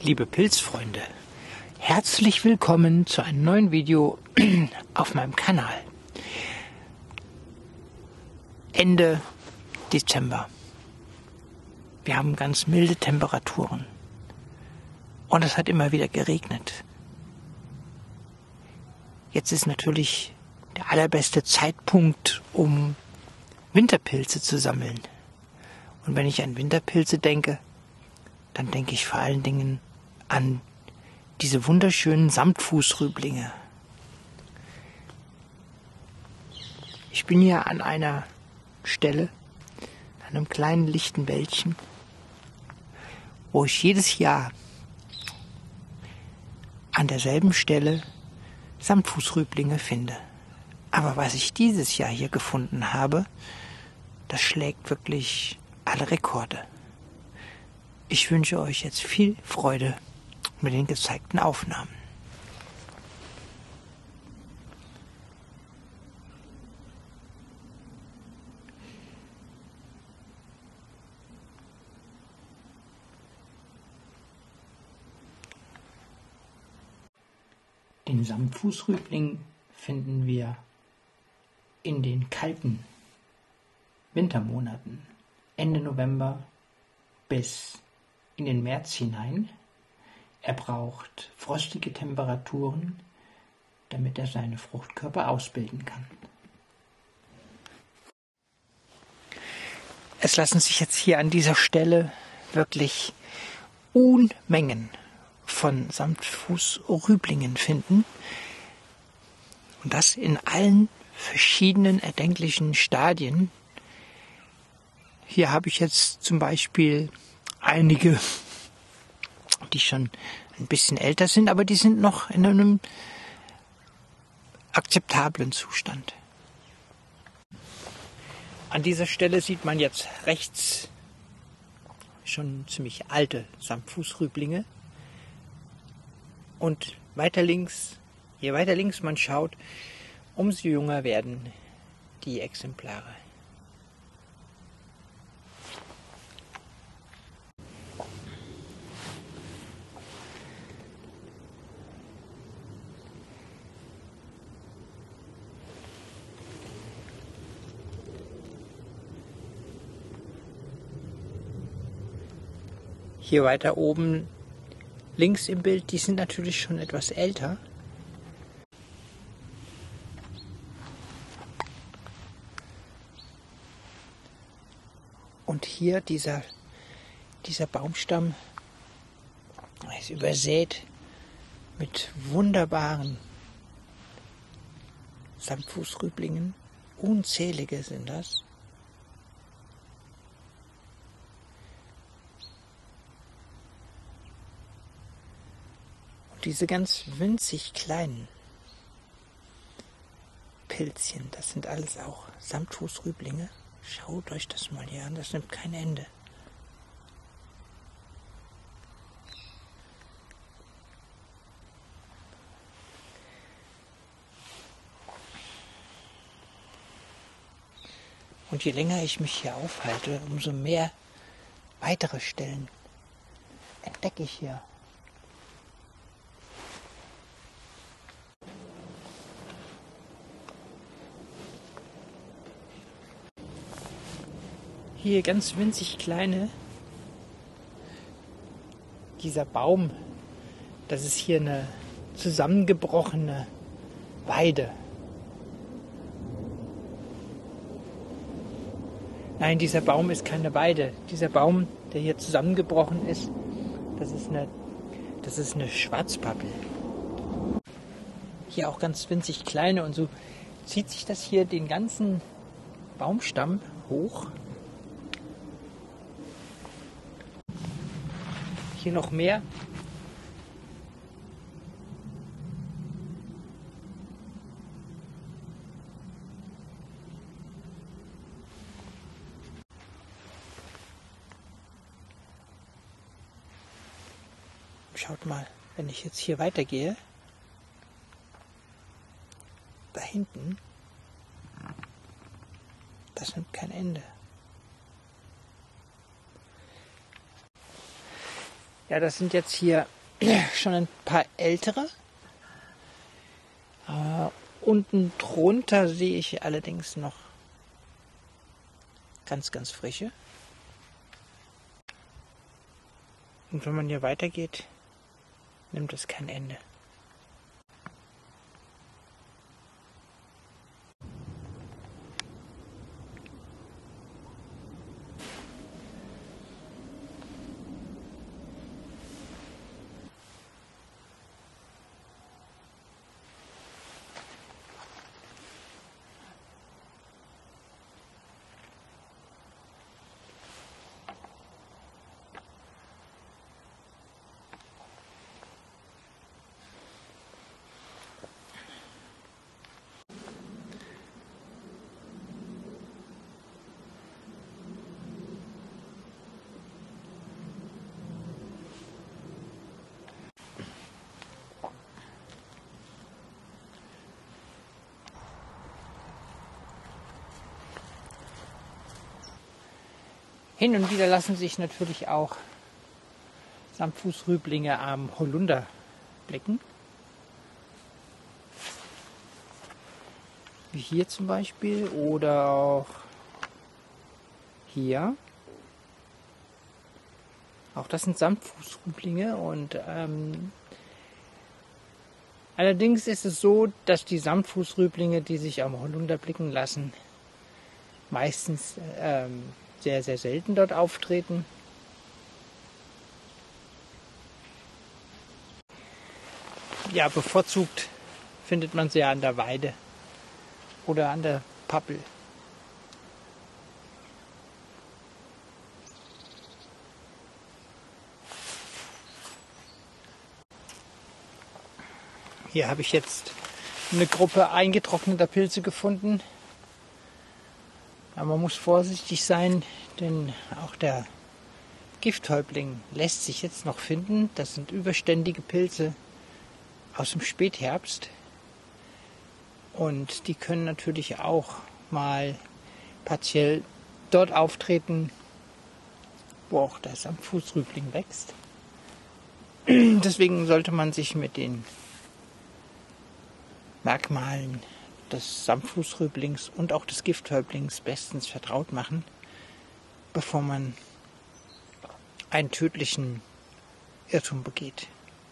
Liebe Pilzfreunde, herzlich willkommen zu einem neuen Video auf meinem Kanal. Ende Dezember. Wir haben ganz milde Temperaturen und es hat immer wieder geregnet. Jetzt ist natürlich der allerbeste Zeitpunkt, um Winterpilze zu sammeln. Und wenn ich an Winterpilze denke, dann denke ich vor allen Dingen an diese wunderschönen Samtfußrüblinge. Ich bin hier an einer Stelle, an einem kleinen lichten Wäldchen, wo ich jedes Jahr an derselben Stelle Samtfußrüblinge finde. Aber was ich dieses Jahr hier gefunden habe, das schlägt wirklich alle Rekorde. Ich wünsche euch jetzt viel Freude mit den gezeigten Aufnahmen. Den Samtfußrübling finden wir in den kalten Wintermonaten, Ende November bis in den März hinein. Er braucht frostige Temperaturen, damit er seine Fruchtkörper ausbilden kann. Es lassen sich jetzt hier an dieser Stelle wirklich Unmengen von Samtfußrüblingen finden. Und das in allen verschiedenen erdenklichen Stadien. Hier habe ich jetzt zum Beispiel einige, die schon ein bisschen älter sind, aber die sind noch in einem akzeptablen Zustand. An dieser Stelle sieht man jetzt rechts schon ziemlich alte Samtfußrüblinge. Und weiter links, je weiter links man schaut, umso jünger werden die Exemplare. Hier weiter oben links im Bild, die sind natürlich schon etwas älter. Und hier dieser Baumstamm ist übersät mit wunderbaren Samtfußrüblingen. Unzählige sind das. Diese ganz winzig kleinen Pilzchen, das sind alles auch Samtfußrüblinge. Schaut euch das mal hier an, das nimmt kein Ende. Und je länger ich mich hier aufhalte, umso mehr weitere Stellen entdecke ich hier. Hier ganz winzig kleine, dieser Baum, das ist hier eine zusammengebrochene Weide. Nein, dieser Baum ist keine Weide. Dieser Baum, der hier zusammengebrochen ist, das ist eine Schwarzpappel. Hier auch ganz winzig kleine und so zieht sich das hier den ganzen Baumstamm hoch. Hier noch mehr. Schaut mal, wenn ich jetzt hier weitergehe, da hinten, das nimmt kein Ende. Ja, das sind jetzt hier schon ein paar ältere. Unten drunter sehe ich allerdings noch ganz, ganz frische. Und wenn man hier weitergeht, nimmt es kein Ende. Hin und wieder lassen sich natürlich auch Samtfußrüblinge am Holunder blicken. Wie hier zum Beispiel oder auch hier. Auch das sind Samtfußrüblinge und allerdings ist es so, dass die Samtfußrüblinge, die sich am Holunder blicken lassen, meistens sehr, sehr selten dort auftreten. Ja, bevorzugt findet man sie ja an der Weide oder an der Pappel. Hier habe ich jetzt eine Gruppe eingetrockneter Pilze gefunden. Aber man muss vorsichtig sein, denn auch der Gifthäuptling lässt sich jetzt noch finden. Das sind überständige Pilze aus dem Spätherbst. Und die können natürlich auch mal partiell dort auftreten, wo auch der Samtfußrübling wächst. Deswegen sollte man sich mit den Merkmalen des Samtfußrüblings und auch des Gifthäuptlings bestens vertraut machen, bevor man einen tödlichen Irrtum begeht.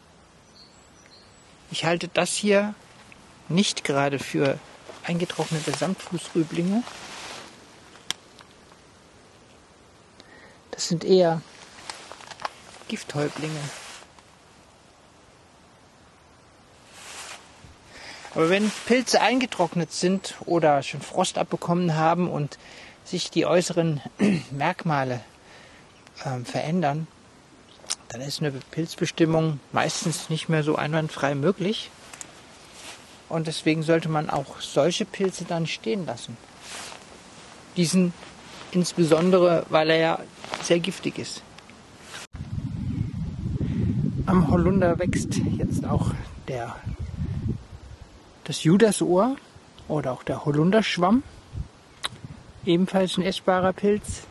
Ich halte das hier nicht gerade für eingetrocknete Samtfußrüblinge. Das sind eher Gifthäuptlinge. Aber wenn Pilze eingetrocknet sind oder schon Frost abbekommen haben und sich die äußeren Merkmale verändern, dann ist eine Pilzbestimmung meistens nicht mehr so einwandfrei möglich. Und deswegen sollte man auch solche Pilze dann stehen lassen. Diesen insbesondere, weil er ja sehr giftig ist. Am Holunder wächst jetzt auch das Judasohr oder auch der Holunderschwamm, ebenfalls ein essbarer Pilz.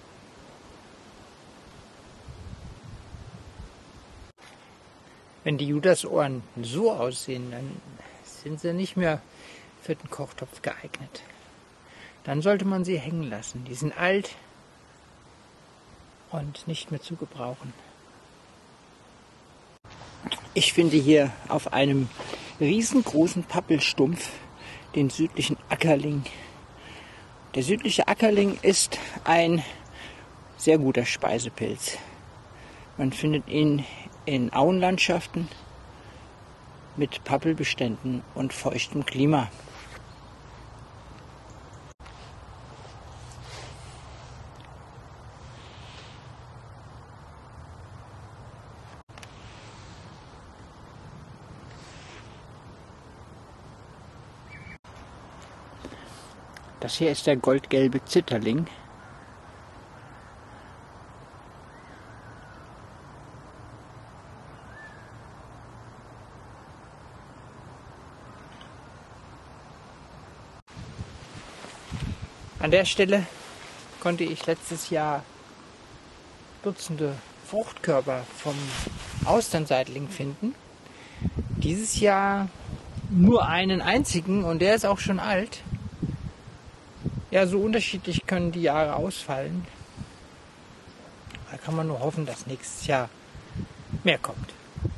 Wenn die Judasohren so aussehen, dann sind sie nicht mehr für den Kochtopf geeignet. Dann sollte man sie hängen lassen. Die sind alt und nicht mehr zu gebrauchen. Ich finde hier auf einem riesengroßen Pappelstumpf den südlichen Ackerling. Der südliche Ackerling ist ein sehr guter Speisepilz. Man findet ihn in Auenlandschaften mit Pappelbeständen und feuchtem Klima. Das hier ist der goldgelbe Zitterling. An der Stelle konnte ich letztes Jahr Dutzende Fruchtkörper vom Austernseitling finden. Dieses Jahr nur einen einzigen und der ist auch schon alt. Ja, so unterschiedlich können die Jahre ausfallen. Da kann man nur hoffen, dass nächstes Jahr mehr kommt.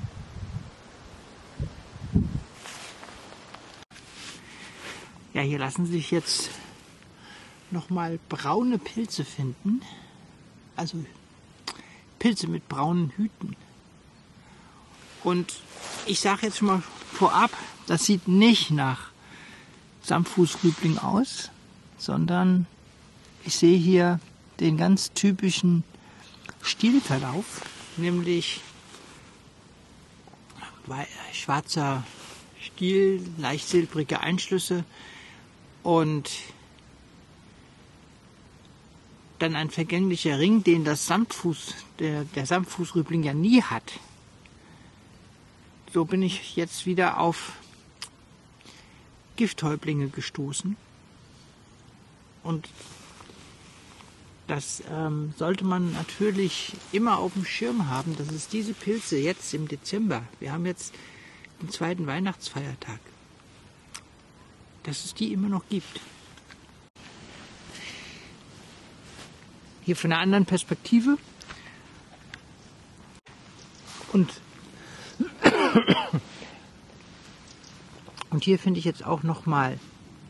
Ja, hier lassen sich jetzt nochmal braune Pilze finden. Also Pilze mit braunen Hüten. Und ich sage jetzt schon mal vorab, das sieht nicht nach Samtfußrübling aus, sondern ich sehe hier den ganz typischen Stielverlauf, nämlich schwarzer Stiel, leicht silbrige Einschlüsse und dann ein vergänglicher Ring, den das der Samtfußrübling ja nie hat. So bin ich jetzt wieder auf Gifthäuptlinge gestoßen. Und das sollte man natürlich immer auf dem Schirm haben, dass es diese Pilze jetzt im Dezember, wir haben jetzt den zweiten Weihnachtsfeiertag, dass es die immer noch gibt. Hier von einer anderen Perspektive. Und hier finde ich jetzt auch noch mal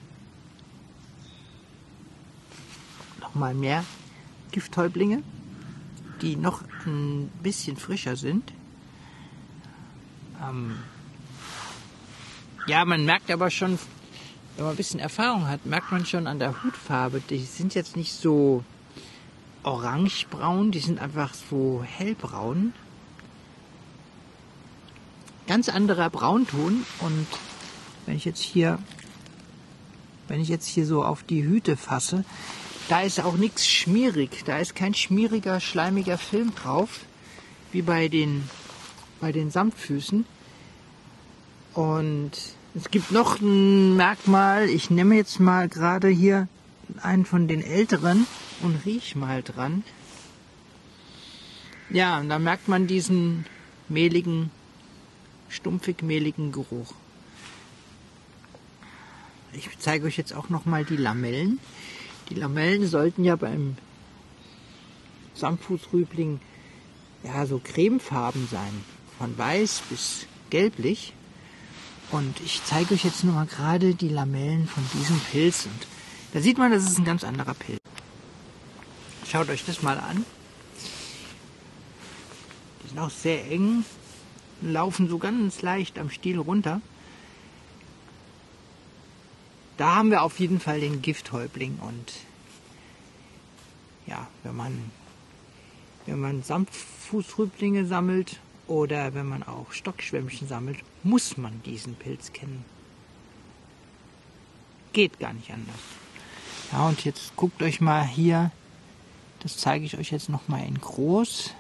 mehr Gifthäuptlinge, die noch ein bisschen frischer sind. Ja, man merkt aber schon, wenn man ein bisschen Erfahrung hat, merkt man schon an der Hutfarbe, die sind jetzt nicht so orangebraun, die sind einfach so hellbraun. Ganz anderer Braunton. Und wenn ich jetzt hier so auf die Hüte fasse, da ist auch nichts schmierig, da ist kein schmieriger, schleimiger Film drauf, wie bei den Samtfüßen. Und es gibt noch ein Merkmal, ich nehme jetzt mal gerade hier einen von den älteren und riech mal dran. Ja, und da merkt man diesen mehligen, stumpfig-mehligen Geruch. Ich zeige euch jetzt auch noch mal die Lamellen. Die Lamellen sollten ja beim Samtfußrübling ja so cremefarben sein, von weiß bis gelblich. Und ich zeige euch jetzt nur mal gerade die Lamellen von diesem Pilz. Und da sieht man, das ist ein ganz anderer Pilz. Schaut euch das mal an. Die sind auch sehr eng, laufen so ganz leicht am Stiel runter. Da haben wir auf jeden Fall den Gifthäuptling. Und ja, wenn man Samtfußrüblinge sammelt oder wenn man auch Stockschwämmchen sammelt, muss man diesen Pilz kennen. Geht gar nicht anders. Ja, und jetzt guckt euch mal hier, das zeige ich euch jetzt noch mal in groß.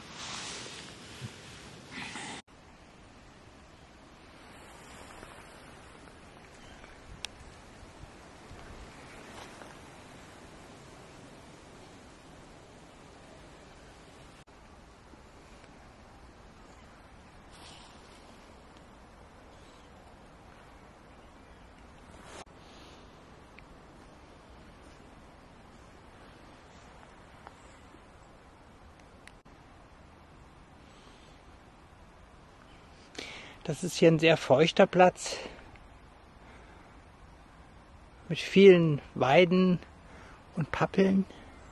Das ist hier ein sehr feuchter Platz mit vielen Weiden und Pappeln.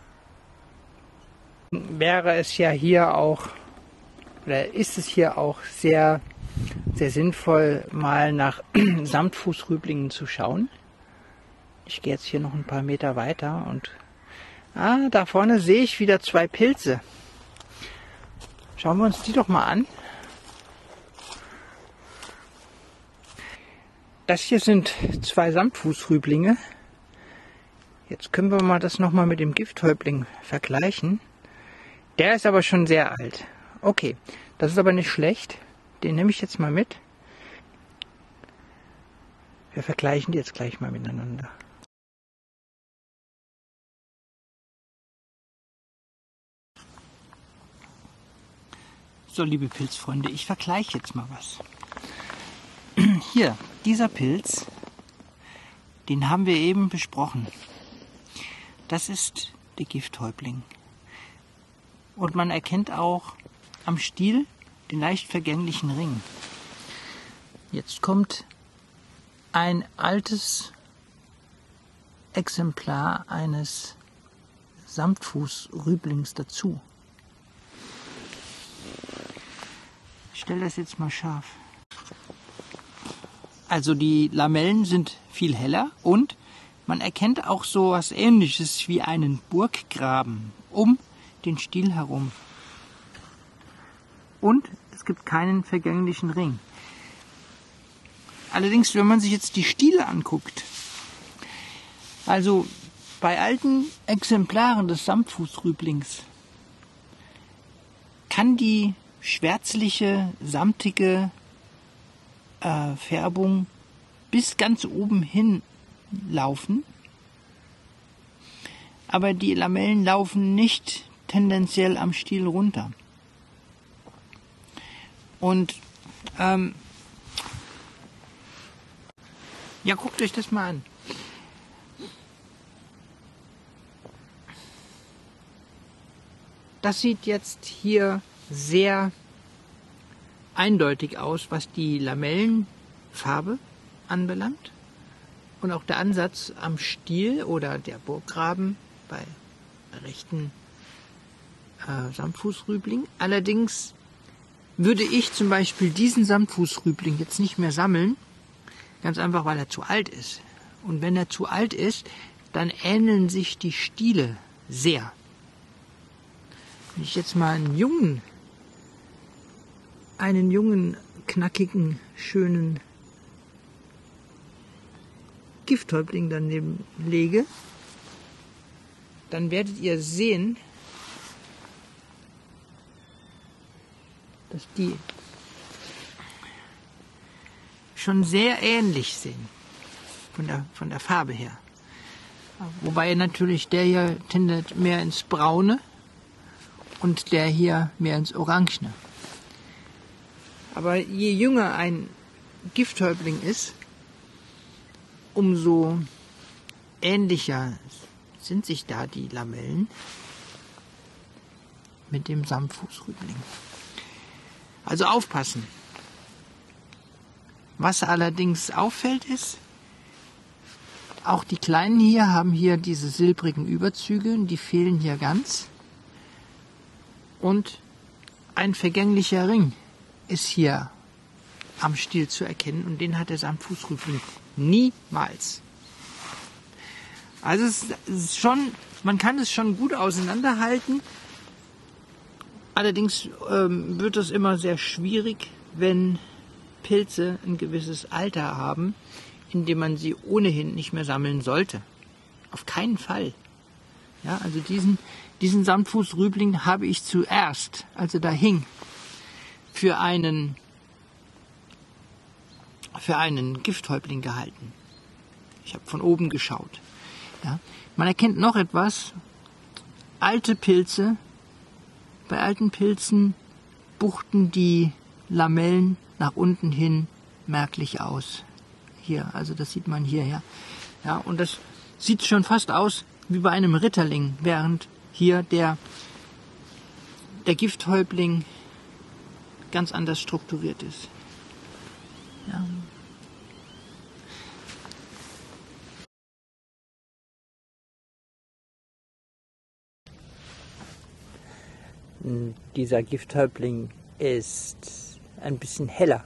Wäre es ja hier auch, oder ist es hier auch sehr, sehr sinnvoll, mal nach Samtfußrüblingen zu schauen. Ich gehe jetzt hier noch ein paar Meter weiter und da vorne sehe ich wieder zwei Pilze. Schauen wir uns die doch mal an. Das hier sind zwei Samtfußrüblinge. Jetzt können wir mal das nochmal mit dem Gifthäuptling vergleichen. Der ist aber schon sehr alt. Okay, das ist aber nicht schlecht. Den nehme ich jetzt mal mit. Wir vergleichen die jetzt gleich mal miteinander. So, liebe Pilzfreunde, ich vergleiche jetzt mal was. Hier, dieser Pilz, den haben wir eben besprochen. Das ist der Gifthäuptling. Und man erkennt auch am Stiel den leicht vergänglichen Ring. Jetzt kommt ein altes Exemplar eines Samtfußrüblings dazu. Ich stelle das jetzt mal scharf. Also die Lamellen sind viel heller und man erkennt auch so was Ähnliches wie einen Burggraben um den Stiel herum. Und es gibt keinen vergänglichen Ring. Allerdings, wenn man sich jetzt die Stiele anguckt, also bei alten Exemplaren des Samtfußrüblings kann die schwärzliche, samtige Färbung bis ganz oben hin laufen, aber die Lamellen laufen nicht tendenziell am Stiel runter. Und ja, guckt euch das mal an. Das sieht jetzt hier sehr eindeutig aus, was die Lamellenfarbe anbelangt. Und auch der Ansatz am Stiel oder der Burggraben bei rechten Samtfußrübling. Allerdings würde ich zum Beispiel diesen Samtfußrübling jetzt nicht mehr sammeln, ganz einfach, weil er zu alt ist. Und wenn er zu alt ist, dann ähneln sich die Stiele sehr. Wenn ich jetzt mal einen jungen, knackigen, schönen Gifthäuptling daneben lege, dann werdet ihr sehen, dass die schon sehr ähnlich sind von der Farbe her. Wobei natürlich der hier tendiert mehr ins Braune und der hier mehr ins Orangene. Aber je jünger ein Gifthäuptling ist, umso ähnlicher sind sich da die Lamellen mit dem Samtfußrübling. Also aufpassen. Was allerdings auffällt ist, auch die Kleinen hier haben hier diese silbrigen Überzüge, die fehlen hier ganz. Und ein vergänglicher Ring ist hier am Stiel zu erkennen und den hat der Samtfußrübling niemals. Also es ist schon, man kann es schon gut auseinanderhalten. Allerdings wird es immer sehr schwierig, wenn Pilze ein gewisses Alter haben, in dem man sie ohnehin nicht mehr sammeln sollte. Auf keinen Fall. Ja, also diesen Samtfußrübling habe ich zuerst, als er da hing, für einen Gifthäuptling gehalten. Ich habe von oben geschaut. Ja. Man erkennt noch etwas. Alte Pilze. Bei alten Pilzen buchten die Lamellen nach unten hin merklich aus. Hier, also das sieht man hierher. Ja, und das sieht schon fast aus wie bei einem Ritterling, während hier der Gifthäuptling ganz anders strukturiert ist. Ja. Dieser Gifthäuptling ist ein bisschen heller.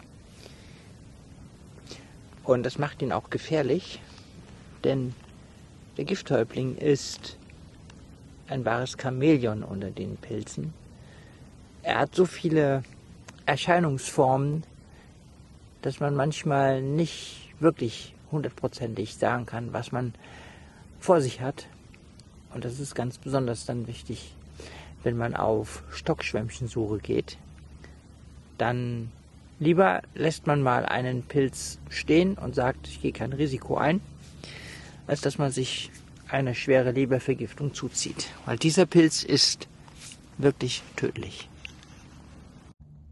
Und das macht ihn auch gefährlich, denn der Gifthäuptling ist ein wahres Chamäleon unter den Pilzen. Er hat so viele Erscheinungsformen, dass man manchmal nicht wirklich hundertprozentig sagen kann, was man vor sich hat. Und das ist ganz besonders dann wichtig, wenn man auf Stockschwämmchensuche geht. Dann lieber lässt man mal einen Pilz stehen und sagt, ich gehe kein Risiko ein, als dass man sich eine schwere Lebervergiftung zuzieht. Weil dieser Pilz ist wirklich tödlich.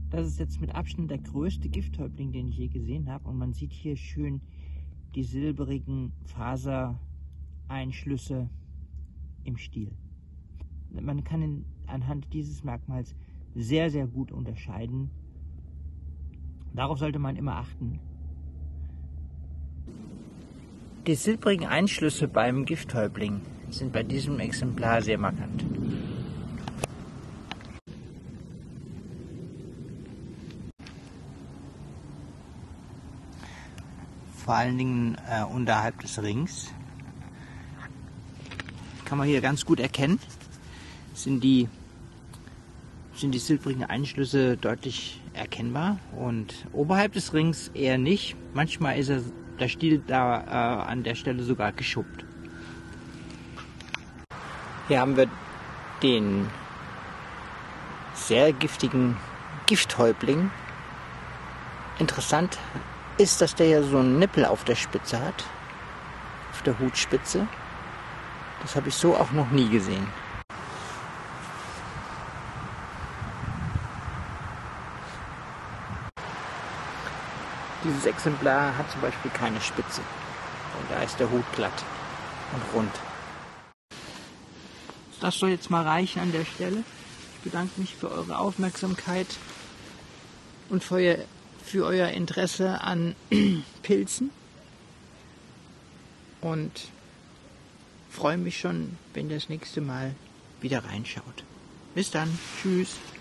Das ist jetzt mit Abstand der größte Gifthäuptling, den ich je gesehen habe. Und man sieht hier schön die silberigen Fasereinschlüsse im Stiel. Man kann anhand dieses Merkmals sehr, sehr gut unterscheiden. Darauf sollte man immer achten. Die silbrigen Einschlüsse beim Gifthäuptling sind bei diesem Exemplar sehr markant. Vor allen Dingen unterhalb des Rings kann man hier ganz gut erkennen, sind die silbrigen Einschlüsse deutlich erkennbar und oberhalb des Rings eher nicht. Manchmal ist der Stiel da an der Stelle sogar geschuppt. Hier haben wir den sehr giftigen Gifthäuptling. Interessant ist, dass der ja so einen Nippel auf der Spitze hat, auf der Hutspitze. Das habe ich so auch noch nie gesehen. Dieses Exemplar hat zum Beispiel keine Spitze und da ist der Hut glatt und rund. Das soll jetzt mal reichen an der Stelle. Ich bedanke mich für eure Aufmerksamkeit und für euer Interesse an Pilzen und freue mich schon, wenn ihr das nächste Mal wieder reinschaut. Bis dann, tschüss.